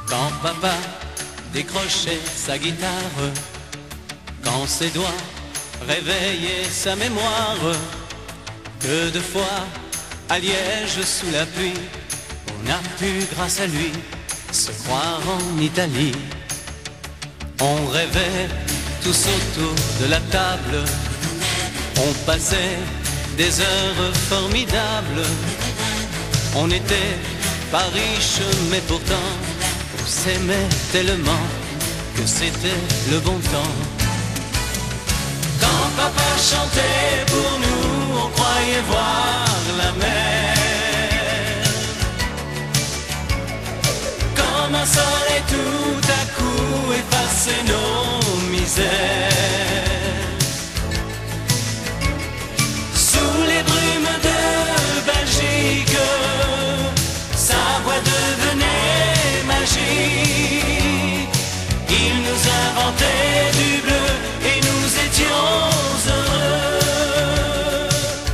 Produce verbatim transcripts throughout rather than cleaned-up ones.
Quand papa décrochait sa guitare, quand ses doigts réveillaient sa mémoire, que de fois à Liège sous la pluie, on a pu grâce à lui se croire en Italie. On rêvait tous autour de la table, on passait des heures formidables. On n'était pas riches mais pourtant on s'aimait tellement que c'était le bon temps. Quand papa chantait pour nous, on croyait voir la mer. Comme un soleil tout à coup effaçait nos misères. Sous les brumes de Belgique, sa voix devenait magique. Il nous inventait du bleu et nous étions heureux.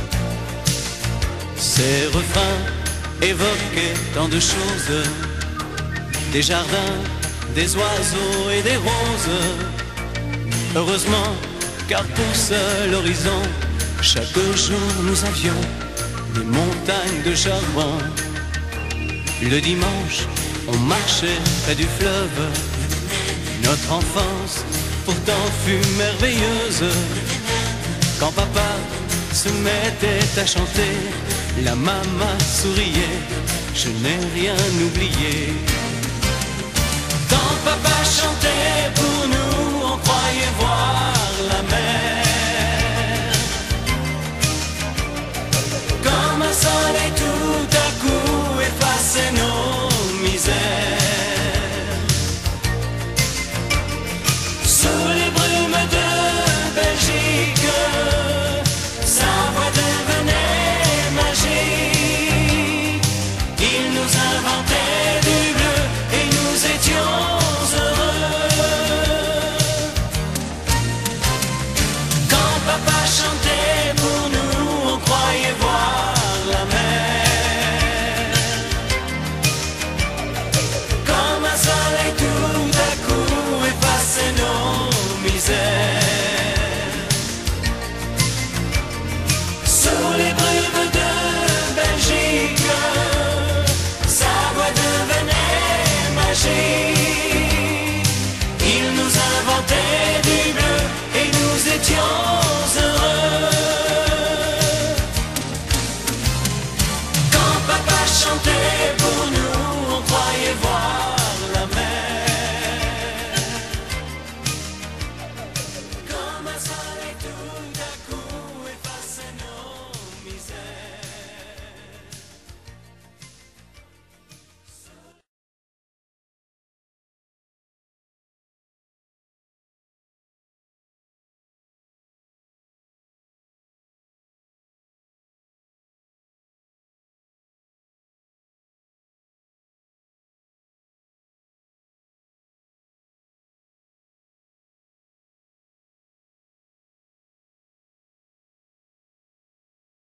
Ces refrains évoquaient tant de choses, des jardins, des oiseaux et des roses. Heureusement, car pour seul horizon, chaque jour nous avions des montagnes de charbon. Le dimanche, on marchait près du fleuve. Notre enfance pourtant fut merveilleuse. Quand papa se mettait à chanter, la maman souriait, je n'ai rien oublié. Quand papa chantait pour nous, on croyait voir